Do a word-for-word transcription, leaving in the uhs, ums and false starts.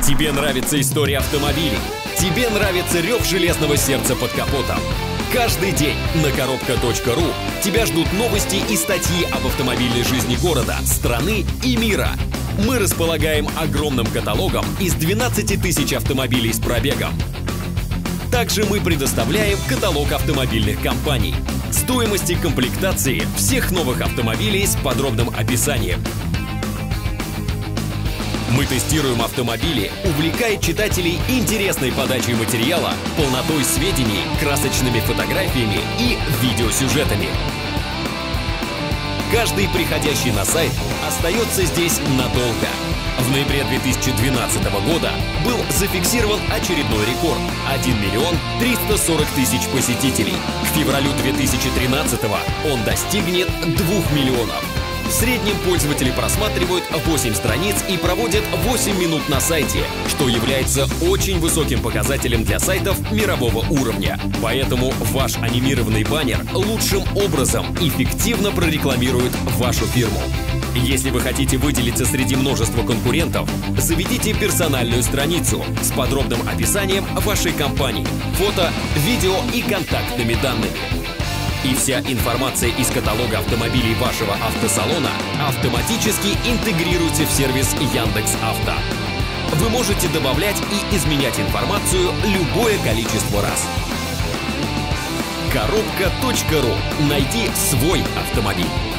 Тебе нравится история автомобилей? Тебе нравится рев железного сердца под капотом? Каждый день на коробка точка ру тебя ждут новости и статьи об автомобильной жизни города, страны и мира. Мы располагаем огромным каталогом из двенадцати тысяч автомобилей с пробегом. Также мы предоставляем каталог автомобильных компаний, стоимости комплектации всех новых автомобилей с подробным описанием. Мы тестируем автомобили, увлекая читателей интересной подачей материала, полнотой сведений, красочными фотографиями и видеосюжетами. Каждый приходящий на сайт остается здесь надолго. В ноябре две тысячи двенадцатого года был зафиксирован очередной рекорд – один миллион триста сорок тысяч посетителей. К февралю две тысячи тринадцатого он достигнет двух миллионов. В среднем пользователи просматривают восемь страниц и проводят восемь минут на сайте, что является очень высоким показателем для сайтов мирового уровня. Поэтому ваш анимированный баннер лучшим образом эффективно прорекламирует вашу фирму. Если вы хотите выделиться среди множества конкурентов, заведите персональную страницу с подробным описанием вашей компании, фото, видео и контактными данными. И вся информация из каталога автомобилей вашего автосалона автоматически интегрируется в сервис Яндекс.Авто. Вы можете добавлять и изменять информацию любое количество раз. коробка точка ру. Найди свой автомобиль.